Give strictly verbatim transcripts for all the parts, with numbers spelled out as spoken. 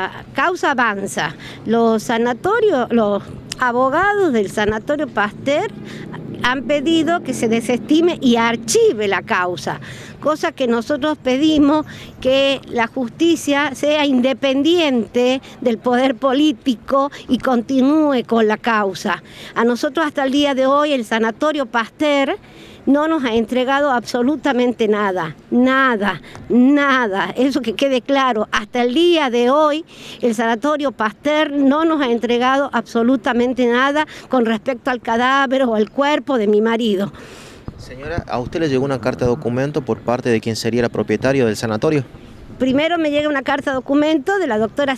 la causa avanza. Los sanatorios, los abogados del Sanatorio Pasteur han pedido que se desestime y archive la causa, cosa que nosotros pedimos que la justicia sea independiente del poder político y continúe con la causa. A nosotros hasta el día de hoy el Sanatorio Pasteur no nos ha entregado absolutamente nada, nada, nada, eso que quede claro. Hasta el día de hoy el Sanatorio Pasteur no nos ha entregado absolutamente nada con respecto al cadáver o al cuerpo de mi marido. Señora, ¿a usted le llegó una carta de documento por parte de quien sería el propietario del sanatorio? Primero me llega una carta de documento de la doctora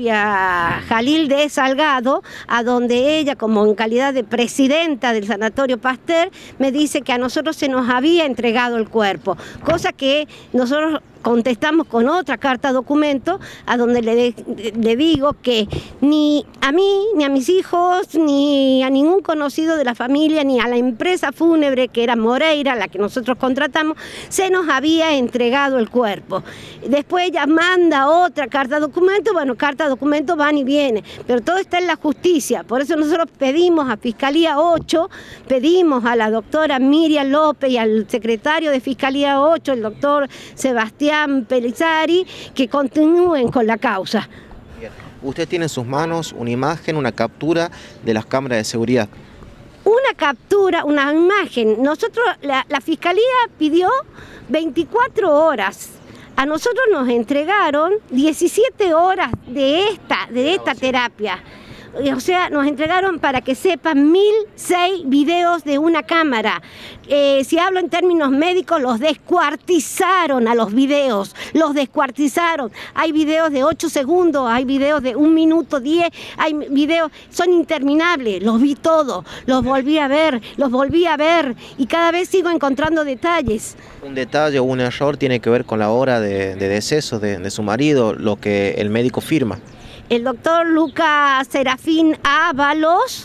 Silvia Jalil de Salgado, a donde ella, como en calidad de presidenta del Sanatorio Pasteur, me dice que a nosotros se nos había entregado el cuerpo, cosa que nosotros contestamos con otra carta documento, a donde le, de, le digo que ni a mí, ni a mis hijos, ni a ningún conocido de la familia, ni a la empresa fúnebre que era Moreira, la que nosotros contratamos, se nos había entregado el cuerpo. Después ella manda otra carta documento, bueno, carta documento van y vienen, pero todo está en la justicia. Por eso nosotros pedimos a Fiscalía ocho, pedimos a la doctora Miriam López y al secretario de Fiscalía ocho, el doctor Sebastián Pelizari, que continúen con la causa. Bien. Usted tiene en sus manos una imagen, una captura de las cámaras de seguridad. Una captura, una imagen. Nosotros, la, la Fiscalía pidió veinticuatro horas. A nosotros nos entregaron diecisiete horas de esta, de esta terapia. O sea, nos entregaron, para que sepan, mil seis videos de una cámara. Eh, si hablo en términos médicos, los descuartizaron a los videos, los descuartizaron. Hay videos de ocho segundos, hay videos de un minuto diez, hay videos, son interminables, los vi todos, los volví a ver, los volví a ver y cada vez sigo encontrando detalles. Un detalle o un error tiene que ver con la hora de, de deceso de, de su marido, lo que el médico firma. El doctor Lucas Serafín Ábalos,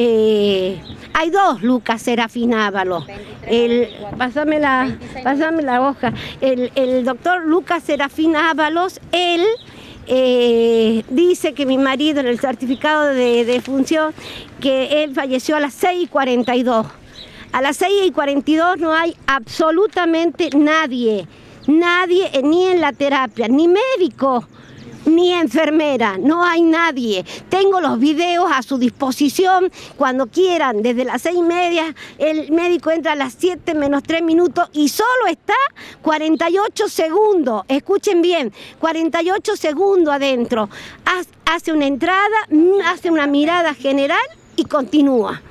eh, hay dos Lucas Serafín Ábalos, el, pásame, la, pásame la hoja, el, el doctor Lucas Serafín Ábalos, él eh, dice que mi marido en el certificado de, de función, que él falleció a las seis y cuarenta y dos. A las seis y cuarenta y dos no hay absolutamente nadie, nadie, ni en la terapia, ni médico, ni enfermera, no hay nadie. Tengo los videos a su disposición cuando quieran. Desde las seis y media el médico entra a las siete menos tres minutos y solo está cuarenta y ocho segundos. Escuchen bien, cuarenta y ocho segundos adentro. Hace una entrada, hace una mirada general y continúa.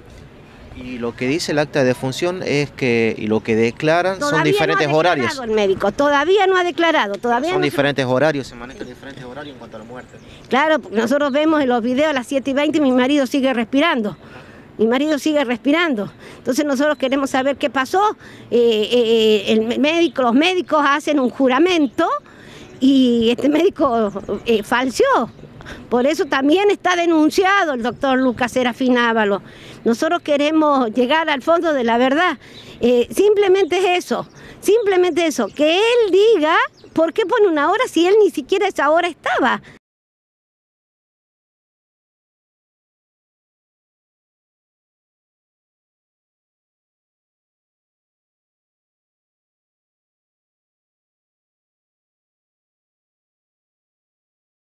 Y lo que dice el acta de defunción es que, y lo que declaran, todavía son diferentes no ha horarios. El médico todavía no ha declarado. Todavía son no diferentes se... horarios, se manejan diferentes horarios en cuanto a la muerte. Claro, porque nosotros vemos en los videos a las siete y veinte mi marido sigue respirando. Mi marido sigue respirando. Entonces nosotros queremos saber qué pasó. Eh, eh, el médico, los médicos hacen un juramento y este médico eh, falseó. Por eso también está denunciado el doctor Lucas Serafín Ábalos. Nosotros queremos llegar al fondo de la verdad. Eh, simplemente es eso, simplemente eso, que él diga por qué pone una hora si él ni siquiera a esa hora estaba.